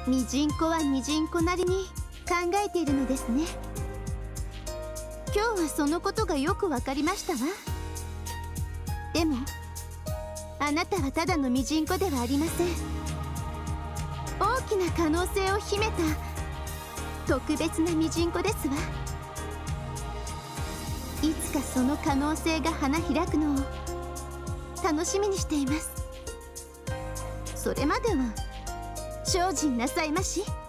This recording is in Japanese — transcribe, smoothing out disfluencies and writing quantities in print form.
ミジンコはミジンコなりに考えているのですね。今日はそのことがよくわかりましたわ。でもあなたはただのミジンコではありません。大きな可能性を秘めた特別なミジンコですわ。いつかその可能性が花開くのを楽しみにしています。それまでは精進なさいまし。